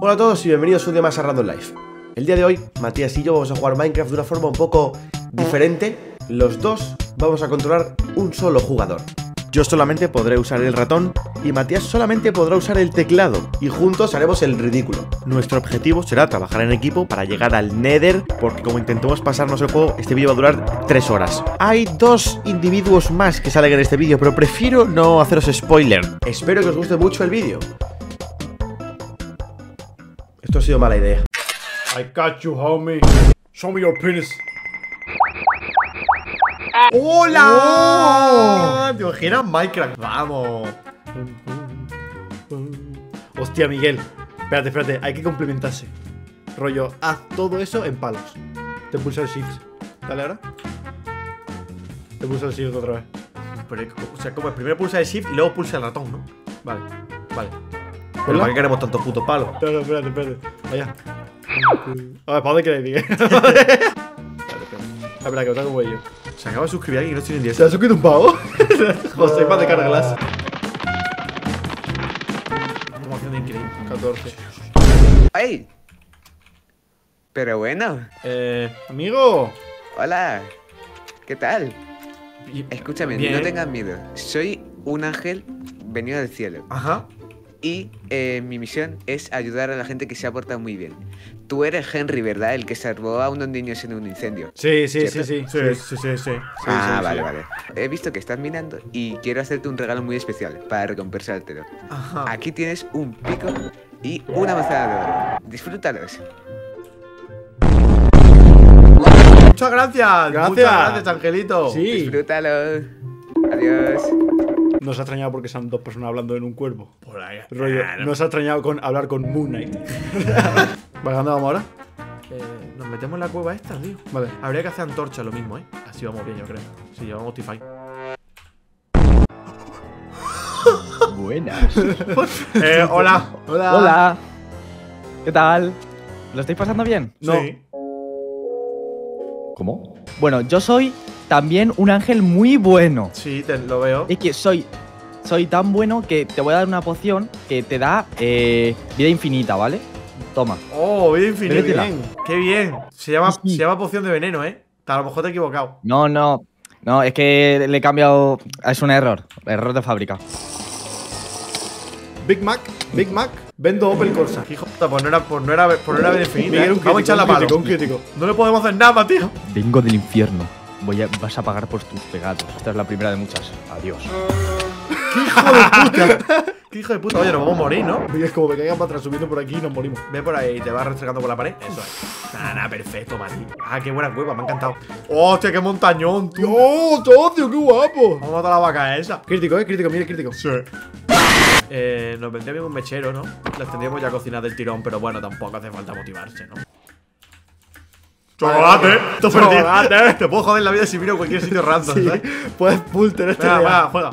Hola a todos y bienvenidos un día más a Random Life. El día de hoy, Matías y yo vamos a jugar Minecraft de una forma un poco diferente. Los dos vamos a controlar un solo jugador. Yo solamente podré usar el ratón y Matías solamente podrá usar el teclado. Y juntos haremos el ridículo. Nuestro objetivo será trabajar en equipo para llegar al Nether, porque como intentemos pasarnos el juego, este vídeo va a durar 3 horas. Hay 2 individuos más que salen en este vídeo, pero prefiero no haceros spoiler. Espero que os guste mucho el vídeo. Esto ha sido mala idea. I got you, homie. Show me your penis. ¡Hola! ¿Te imaginas Minecraft? ¡Vamos! Hostia, Miguel. Espérate, hay que complementarse. Rollo, haz todo eso en palos. Te pulsa el shift. Dale ahora. Te pulsa el shift otra vez. Pero, o sea, como el primero pulsa el shift y luego pulsa el ratón, ¿no? Vale. Pero ¿para qué queremos tantos putos palos? No, espérate. Allá. A ver, ¿para dónde queréis, Miguel? Espera, que lo tengo yo. Se acaba de suscribir alguien y no estoy en 10. ¿Se ha suscrito un pavo? José, para de carglas. Promoción increíble. 14. ¡Ay! Pero bueno. Amigo. Hola. ¿Qué tal? Escúchame, Bien. no tengas miedo. Soy un ángel venido del cielo. Ajá. Y mi misión es ayudar a la gente que se ha portado muy bien. Tú eres Henry, ¿verdad? El que salvó a unos niños en un incendio. Sí. Sí. Vale. He visto que estás minando y quiero hacerte un regalo muy especial para recompensártelo. Ajá. Aquí tienes un pico y una manzana de oro. Disfrútalos. Muchas gracias. Muchas gracias, Angelito. Sí. Disfrútalos. Adiós. Nos ha extrañado porque son dos personas hablando en un cuerpo. Por ahí. Rollo, nos ha extrañado con hablar con Moon Knight. Vale, ¿dónde vamos ahora? Nos metemos en la cueva esta, tío. Vale. Habría que hacer antorcha lo mismo, ¿eh? Así vamos bien, yo creo. Si llevamos Optify. Buenas. Hola. Hola. ¿Qué tal? ¿Lo estáis pasando bien? No. Sí. ¿Cómo? Bueno, yo soy también un ángel muy bueno. Sí, lo veo. Es que soy tan bueno que te voy a dar una poción que te da vida infinita, ¿vale? Toma. Oh, vida infinita. Bébetela. Bien. Qué bien. Se llama Sí. poción de veneno, ¿eh? A lo mejor te he equivocado. No, es que le he cambiado. Es un error de fábrica. Big Mac. Vendo Opel Corsa. Hijo de puta, pues no era vida infinita. Miguel, un Vamos a echar la crítico, palo. un crítico. No le podemos hacer nada, tío. Vengo del infierno. Vas a pagar por tus pegados. Esta es la primera de muchas. Adiós. Qué hijo de puta. Oye, nos vamos a morir, ¿no? Miguel, como me caigan para atrás subiendo por aquí y nos morimos. Ve por ahí y te vas restregando por la pared. Eso es. Nada, perfecto, Mati. Ah, qué buena cueva, me ha encantado. Hostia, qué montañón, tú. ¡Oh, Tocio, qué guapo! Vamos a matar a la vaca esa. Crítico, Miguel, crítico. Sí. Nos vendría bien un mechero, ¿no? Las tendríamos ya cocinadas del tirón, pero bueno, tampoco hace falta motivarse, ¿no? ¡Chocolate! ¡Chocolate! Te puedo joder la vida si miro cualquier sitio random, Sí, ¿sabes? puedes pulter este Venga, día. va, juega.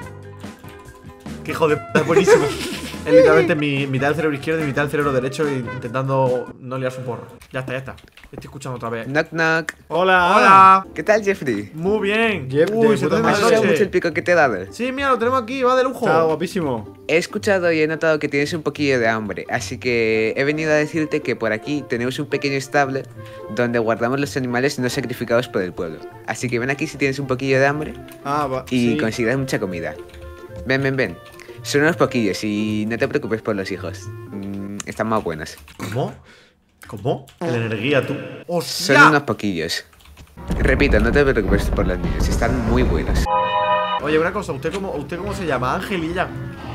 Qué hijo de puta, es buenísimo. Es literalmente mitad del cerebro izquierdo y mitad del cerebro derecho intentando no liarse un porro. Ya está. Estoy escuchando otra vez. Knock knock. ¡Hola! ¿Qué tal, Jeffrey? Muy bien. Jeff, Uy, de se te puta hace ¿Me de has madre. usado mucho el noche. pico que te he dado? Sí, mira, lo tenemos aquí, va de lujo. Está guapísimo. He escuchado y he notado que tienes un poquillo de hambre, así que he venido a decirte que por aquí tenemos un pequeño establo donde guardamos los animales no sacrificados por el pueblo. Así que ven aquí si tienes un poquillo de hambre Ah, va. y sí. conseguirás mucha comida. Ven. Son unos poquillos y no te preocupes por los hijos. Están más buenos. ¿Cómo? ¿Cómo? La energía, tú. Son ¡Hostia! unos poquillos. Repito, no te preocupes por los niños, están muy buenos. Oye, una cosa, ¿usted cómo se llama? Ángel y ya.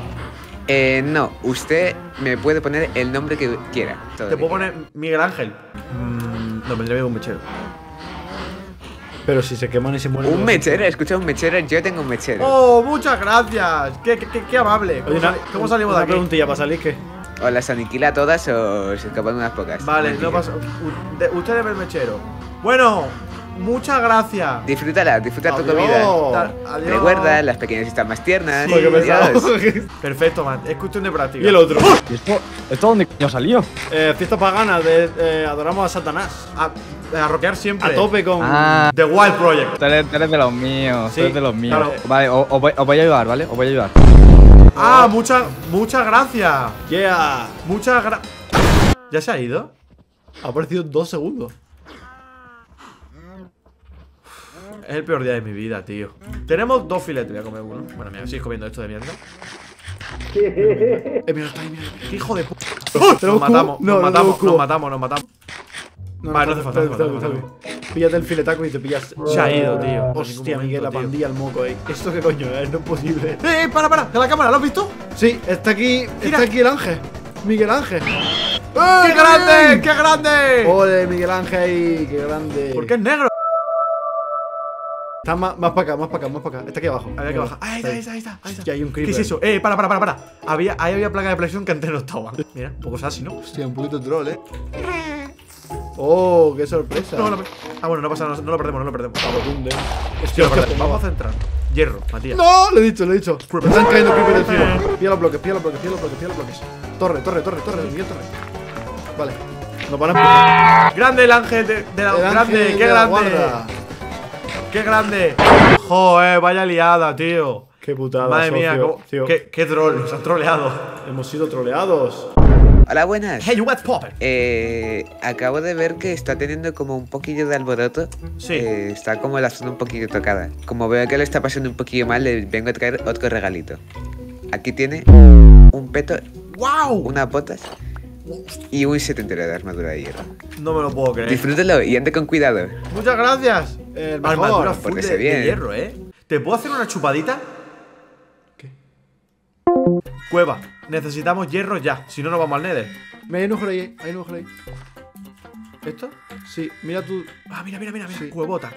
No, usted me puede poner el nombre que quiera. todo ¿Te lo puedo que poner Miguel Ángel? No, vendría bien un mechero. Pero si se queman y se mueren. Un mechero, escucha, un mechero, yo tengo un mechero. ¡Oh, muchas gracias! ¡Qué amable! Oye, ¿Cómo salimos de una aquí? preguntilla para salir, ¿qué? O las aniquila todas o se escapan unas pocas. Vale, no pasa. Usted debe el mechero. Bueno, muchas gracias. Disfruta tu Adiós. comida. Adiós. Recuerda, las pequeñas están más tiernas. Sí, Porque pensaba. Adiós. Perfecto, man. Es cuestión de práctica. Y el otro. ¿Y esto dónde coño salió? Fiesta pagana de adoramos a Satanás. A rockear siempre. A tope con. Ah, The Wild Project. tú eres de los míos. Sí, Tú eres de los míos. claro. Vale, os voy a ayudar, ¿vale? Os voy a ayudar. Ah, muchas gracias. Yeah. Muchas gracias. ¿Ya se ha ido? Ha aparecido en 2 segundos. Es el peor día de mi vida, tío. Tenemos 2 filetes, voy a comer uno. Bueno, mira, sigues comiendo esto de mierda. Mira, está ahí, mira. ¡Qué hijo de puta! Nos matamos, nos matamos. No, Vale, no hace falta, no hace falta. Píllate el filetaco y te pillas. Se ha ido, tío. Hostia, Miguel, la pandilla al moco, ¿Esto qué coño es? No es posible. Para! ¿De la cámara? ¿Lo has visto? Sí, está aquí el Ángel. Miguel Ángel. ¡Qué grande! ¡Qué grande! ¡Ole, Miguel Ángel! ¡Qué grande! ¿Por qué es negro? Está más para acá. Está aquí abajo. Había que bajar. Ahí está. Y hay un creeper. ¿Qué es eso? Para. Ahí había placa de PlayStation que antes no estaban. Mira, un poco sassy, ¿no? Hostia, un poquito troll, ¡Oh, qué sorpresa! Bueno, no pasa nada, no lo perdemos. Papotunde. Hostia, vamos a centrar. Hierro, Matías. ¡No! Lo he dicho. Me están cayendo creeper encima. Pilla los bloques. Torre, Miguel, torre. Vale. Nos van a empujar. ¡Grande el ángel de la grande! ¡Qué grande! ¡Qué grande! ¡Joder, vaya liada, tío! ¡Qué putada! Madre mía, tío. qué troll, nos han troleado. Hemos sido troleados. Hola, buenas. Hey, what's poppin'? Acabo de ver que está teniendo como un poquillo de alboroto. Sí. Está como la zona un poquillo tocada. Como veo que le está pasando un poquillo mal, le vengo a traer otro regalito. Aquí tiene un peto, ¡Wow! unas botas y un set entero de armadura de hierro. No me lo puedo creer. Disfrútelo y ande con cuidado. Muchas gracias. Armadura full pórtese de bien. hierro, ¿Te puedo hacer una chupadita? ¿Qué? Cueva. Necesitamos hierro ya. Si no, nos vamos al Nether. Hay un agujero ahí. ¿Esto? Sí, mira tú. Ah, mira. Sí. Cuevota.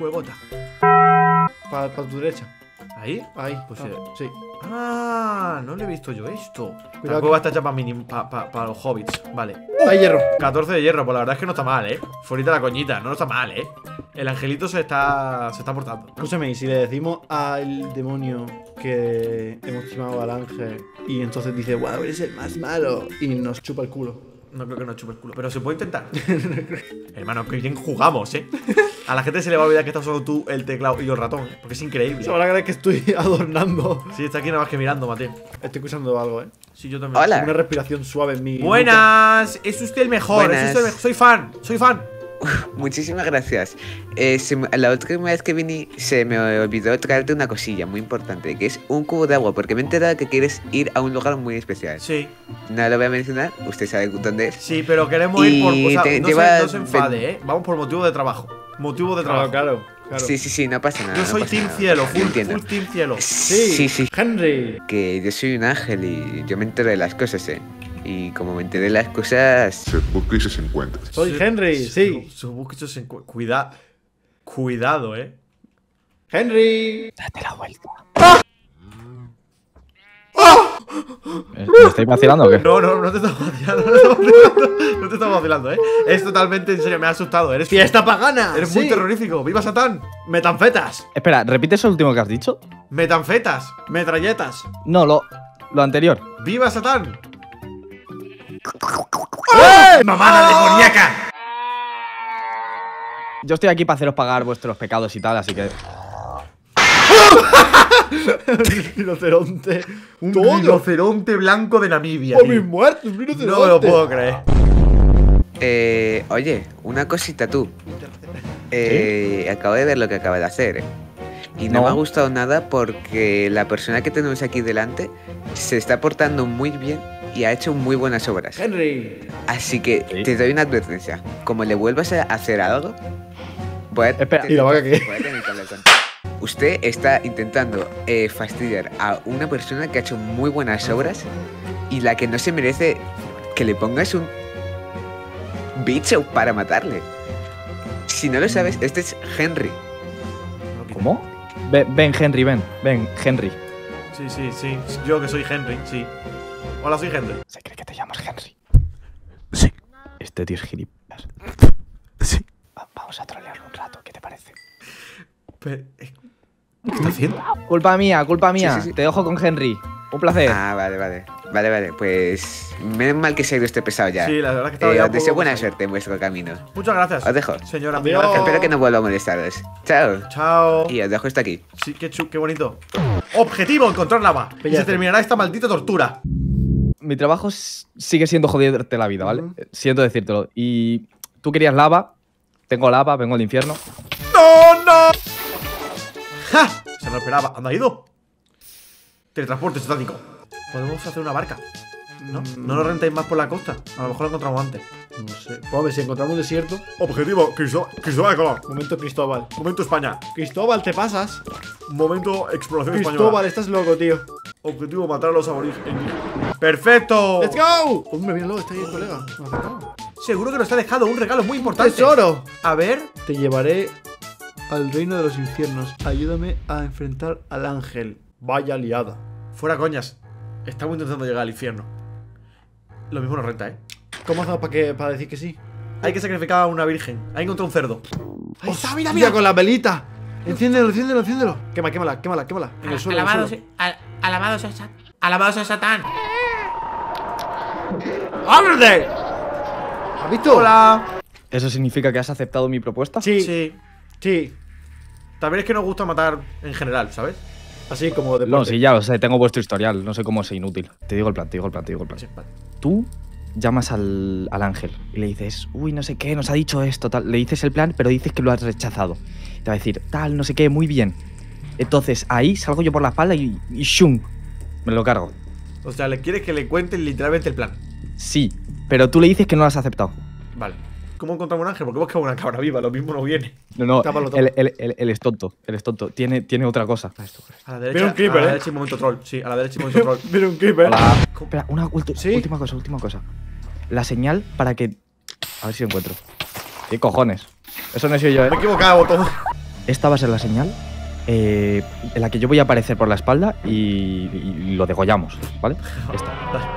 Para tu derecha. ¿Ahí? Ahí, Pues sí. Ah, no le he visto yo esto. Cuidado La cueva está hecha para los hobbits. Vale. Hay hierro. 14 de hierro, pues la verdad es que no está mal, Fuerita la coñita, no está mal, El angelito se está portando. Escúchame, y si le decimos al demonio que hemos timado al ángel y entonces dice, wow, eres el más malo y nos chupa el culo. No creo que nos chupe el culo, pero se puede intentar. Hermano, que bien jugamos, A la gente se le va a olvidar que estás usando tú el teclado y el ratón, porque es increíble. Se van a creer que estoy adornando. Sí, está aquí nada más que mirando, Mateo. Estoy escuchando algo, Sí, yo también. Hola. Una respiración suave en mi. Buenas, es usted el mejor, Buenas. Soy fan. Muchísimas gracias. La última vez que vine se me olvidó traerte una cosilla muy importante, que es un cubo de agua, porque me he enterado que quieres ir a un lugar muy especial. Sí. No lo voy a mencionar, usted sabe dónde es. Sí, pero queremos ir por... O sea, no se enfade, ven- Vamos por motivo de trabajo. Claro. Sí, no pasa nada. Yo soy no pasa Team nada. Cielo, Yo entiendo. full Team Cielo. Sí. Henry. Que yo soy un ángel y yo me entero de las cosas, Y como me enteré de las cosas... Se busca y se encuentra. Soy Henry, sí. Cuidado, Henry. Date la vuelta. ¿Me estáis vacilando o qué? No te estamos vacilando. No te estamos vacilando, Es totalmente en serio, me ha asustado. Eres ¡Fiesta pagana! Eres muy terrorífico. ¡Viva Satán! ¡Metanfetas! Espera, repite eso último que has dicho. ¡Metanfetas! ¡Metralletas! No, lo anterior. ¡Viva Satán! ¡Mamada demoníaca! Yo estoy aquí para haceros pagar vuestros pecados y tal, así que. Rinoceronte. Un rinoceronte blanco de Namibia. ¡Oh, tío. mis muertos! ¡Un rinoceronte! No me lo puedo creer. Oye, una cosita tú. Acabo de ver lo que acaba de hacer, Y no No. me ha gustado nada porque la persona que tenemos aquí delante se está portando muy bien y ha hecho muy buenas obras. Henry. Así que Sí. te doy una advertencia. Como le vuelvas a hacer algo, voy a Espera, tener- ¿y la vaca qué? voy a tener que hablar con- Usted está intentando fastidiar a una persona que ha hecho muy buenas obras y la que no se merece que le pongas un bicho para matarle. Si no lo sabes, este es Henry. ¿Cómo? Ven, Henry, ven, Henry. Sí. Yo que soy Henry, sí. Hola, soy Henry. ¿Se cree que te llamas Henry? Sí. Este tío es gilipollas. Sí. Vamos a trolearlo un rato, ¿qué te parece? Pero, ¿qué está haciendo? Culpa mía. Sí. Te dejo con Henry. Un placer. Ah, vale. Pues menos mal que se ha ido este pesado ya. Sí, la verdad que estaba ya Os un deseo poco buena pesado. suerte en vuestro camino. Muchas gracias. Os dejo. Señora, Adiós. gracias. Espero que no vuelva a molestaros. Chao. Chao. Y os dejo esto aquí. Sí, qué bonito. Objetivo, encontrar lava. Y se terminará esta maldita tortura. mi trabajo sigue siendo joderte la vida, ¿vale? Siento decírtelo. Y tú querías lava, tengo lava, vengo al infierno. ¡No, no! ¡Ja! Se lo esperaba. ¿Dónde ha ido? Teletransporte estático. Podemos hacer una barca. ¿No? No lo rentáis más por la costa. A lo mejor lo encontramos antes. No sé. Pues a ver, si encontramos un desierto. Objetivo, Cristóbal Colón. Momento Cristóbal. Momento España. Cristóbal, te pasas. Momento exploración Cristóbal, española. estás loco, tío. Objetivo, matar a los aborígenes. ¡Perfecto! ¡Let's go! Hombre, míralo, está ahí el colega. Me ha acercado. Seguro que nos ha dejado un regalo muy importante. ¡Tesoro! A ver. Te llevaré al reino de los infiernos. Ayúdame a enfrentar al ángel. Vaya liada. Fuera coñas. Estamos intentando llegar al infierno. Lo mismo nos renta, ¿eh? ¿Cómo hacemos para decir que sí? Hay que sacrificar a una virgen. Hay encontrado un cerdo. ¡Ahí está, mira, Mira, mira! con la velita. Enciéndelo, enciéndelo, enciéndelo. Quémala. En el suelo. en el suelo. Alabados a Satán. ¡Ábrete! ¿Has visto? ¡Hola! ¿Eso significa que has aceptado mi propuesta? Sí. Sí. También es que nos gusta matar en general, ¿sabes? Así como de No, sí, ya lo sé, tengo vuestro historial. No sé cómo es inútil. Te digo el plan. Sí, vale. Tú llamas al ángel y le dices, uy, no sé qué, nos ha dicho esto, tal. Le dices el plan, pero dices que lo has rechazado. Te va a decir, tal, no sé qué, muy bien. Entonces ahí salgo yo por la espalda y ¡shum! Me lo cargo. O sea, le quieres que le cuenten literalmente el plan. Sí, pero tú le dices que no lo has aceptado. Vale. ¿Cómo encontramos un ángel? Porque buscamos una cabra viva, lo mismo no viene. No, Tápalo. él es tonto. Él es tonto. Tiene otra cosa. A la derecha. Viene un creeper, a la ¿eh? derecha y momento troll. Sí, a la derecha y momento troll. Mira un creeper. Hola. Espera, ¿Sí? última cosa. La señal para que... A ver si lo encuentro. ¿Qué cojones? Eso no he sido yo, Me he ¿eh? equivocado, botón. Esta va a ser la señal en la que yo voy a aparecer por la espalda y lo degollamos, ¿vale? Esta.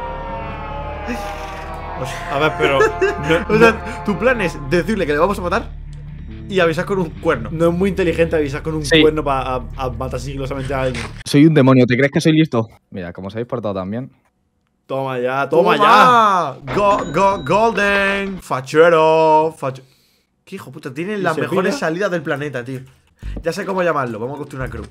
A ver, pero. O sea, tu plan es decirle que le vamos a matar y avisar con un cuerno. No es muy inteligente avisar con un Sí. cuerno para matar sigilosamente a alguien. Soy un demonio, ¿te crees que soy listo? Mira, como os habéis portado tan bien. Toma ya. Golden. Fachero. ¿Qué hijo puta? Tienen las se mejores pira? salidas del planeta, tío. Ya sé cómo llamarlo. Vamos a construir una cruz.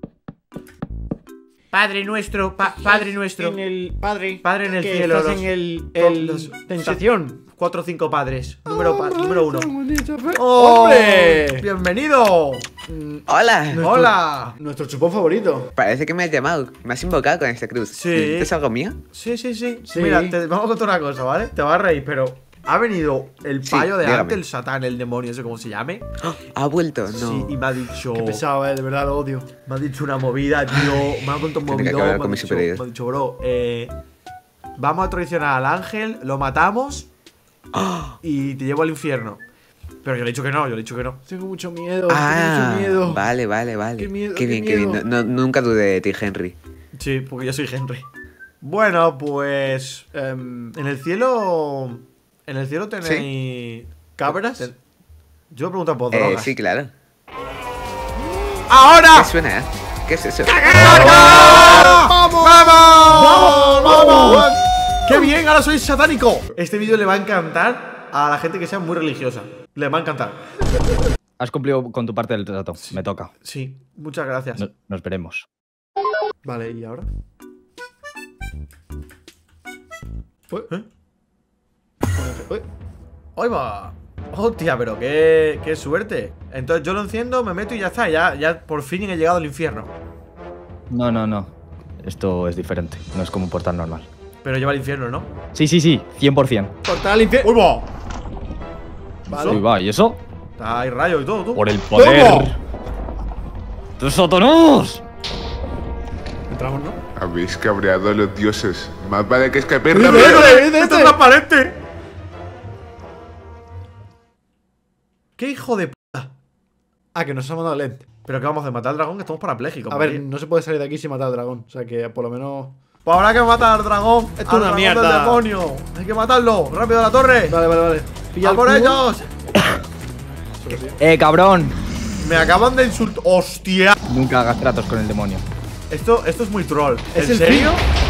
Padre nuestro, Padre nuestro. En el padre. Padre en el que cielo. Estás los- en el. los- Tentación. 4 o 5 padres. Número 1. ¡Hombre! ¡Bienvenido! Hola. ¡Hola! Nuestro chupón favorito. Parece que me has llamado. Me has invocado con esta cruz. Sí. ¿Es algo mío? Sí. Sí. Mira, vamos a contar una cosa, ¿vale? Te vas a reír, pero ha venido el Sí, payo de dígame. antes, el satán, el demonio, ese como se llame. Ha vuelto, no. Sí, y me ha dicho. Qué pesado, de verdad lo odio. Me ha dicho una movida, tío. Me ha contado un Tiene que movidón. acabar Me con ha mi dicho, superior. me ha dicho, bro, vamos a traicionar al ángel, lo matamos y te llevo al infierno. Pero yo le he dicho que no, Tengo mucho miedo. Ah, tengo mucho miedo. vale. Qué miedo, Qué qué bien, qué bien. miedo. Nunca dudé de ti, Henry. Sí, porque yo soy Henry. Bueno, pues. En el cielo. En el cielo tenéis. ¿Cabras? Yo me he preguntado por drogas. Sí, claro. ¡Ahora! ¿Qué suena? ¿Qué es eso? ¡Vamos! ¡Vamos! ¡Qué bien! Ahora soy satánico. Este vídeo le va a encantar a la gente que sea muy religiosa. Le va a encantar. Has cumplido con tu parte del trato. Me toca. Sí, muchas gracias. Nos veremos. Vale, ¿y ahora? ¿Eh? Uy. ¡Ahí va! ¡Hostia, pero qué suerte! Entonces yo lo enciendo, me meto y ya está. Ya por fin he llegado al infierno. No. Esto es diferente. No es como un portal normal. Pero lleva al infierno, ¿no? Sí, 100%. Portal al infierno. ¡Uy, va! Vale. Uy, va, ¿y eso? Hay rayos y todo, tú. Por el poder ¿Cómo? de Satanás. Entramos, ¿no? Habéis cabreado a los dioses. Más vale que escapéis ¡Cuidado! rápido. ¡Esto es transparente! ¡Qué hijo de puta! Ah, que nos ha mandado lente. Pero que vamos a matar al dragón, que estamos parapléjicos. A ver, María. no se puede salir de aquí sin matar al dragón. O sea que por lo menos. Pues habrá que matar al dragón. Esto es al una dragón mierda. del demonio. Hay que matarlo. ¡Rápido a la torre! Vale. Pilla ¡A el por cubo. ellos! Cabrón. Me acaban de insultar. ¡Hostia! Nunca hagas tratos con el demonio. Esto es muy troll. ¿Es ¿En el serio? fin?